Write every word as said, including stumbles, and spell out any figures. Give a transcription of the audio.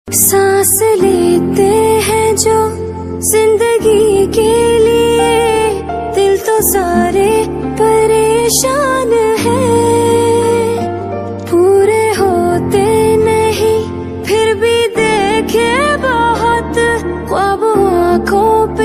सांस लेते हैं जो जिंदगी के लिए, दिल तो सारे परेशान हैं। पूरे होते नहीं फिर भी देखे बहुत ख्वाब आँखों पे